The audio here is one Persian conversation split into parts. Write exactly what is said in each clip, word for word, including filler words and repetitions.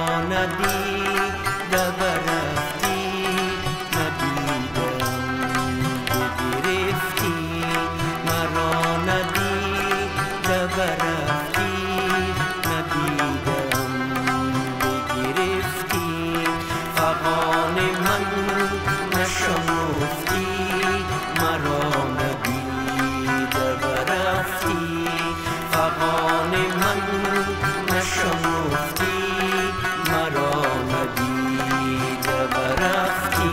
ندیده برفتی ندیدم بگرفتی مرا ندیده برفتی ندیدم بگرفتی فغان من نشنفتی مرا ندیده برفتی فغان من نشنفتی مرا ندیده برفتی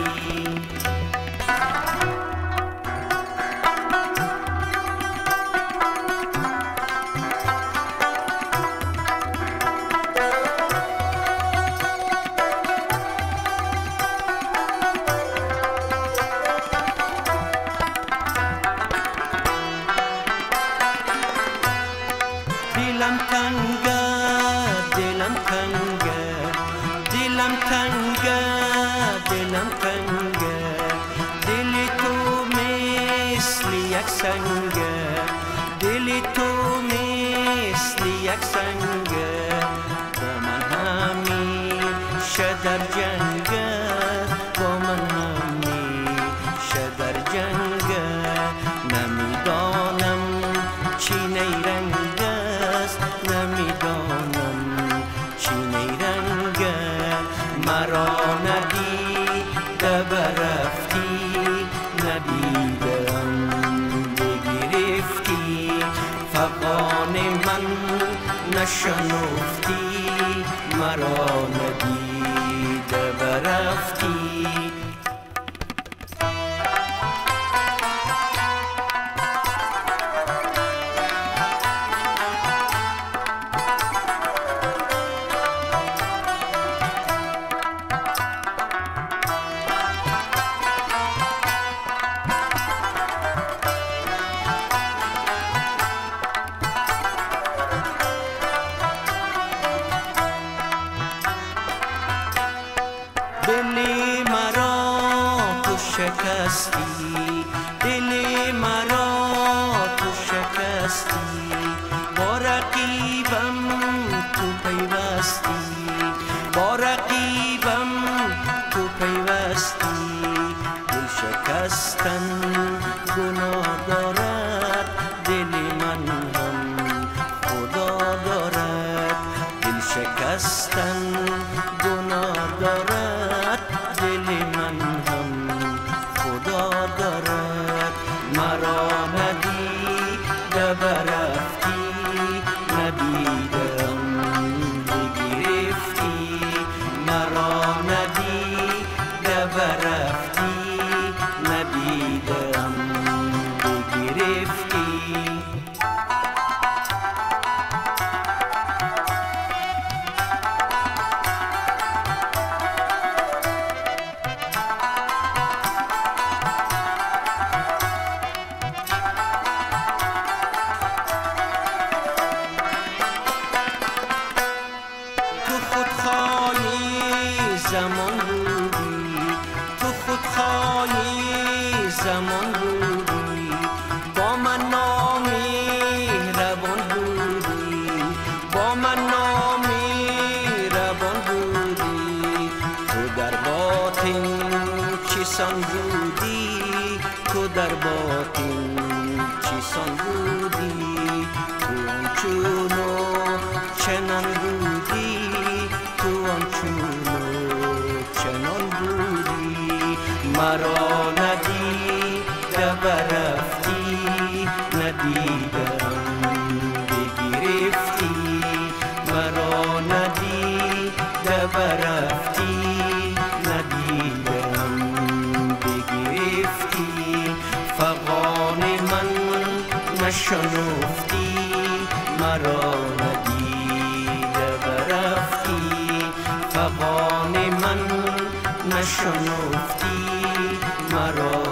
دلم تنگه دلم تنگه دلم تنگه دلم تنگه دل تو مثل یک سنگه دل تو مثل یک سنگه با من همیشه در جنگه با من همیشه در جنگه نمیدانم چی نیرنگ نمیدانم چی نیرنگه مرا ندیده برفتی ندیدم بگرفتی فغان من نشنفتی مرا ندیده برفتی دلی مرا تو شکستی دلی مرا تو شکستی با رقیبم تو پیوستی با رقیبم تو پیوستی دل شکستن گناه دارد دل من هم خدا دارد دل شکستن گناه دارد دل من هم خدا دارد مرا ندیده برفتی ندیدم بگرفتی مرا ندیده برفتی ندیدم بگرفتی زمان بودی تو خودخواهی زمان بودی با من نامهربان بودی با من نامهربان بودی تو در باطن چیسان بودی تو در باطن چیسان بودی تو آنچونو چنان بودی تو آنچونو چنان بودی مرا ندیده برفتی ندیدم بگرفتی مرا ندیده برفتی ندیدم بگرفتی فغان من نشنفتی مرا ندیده برفتی فغان من نشنفتی مرا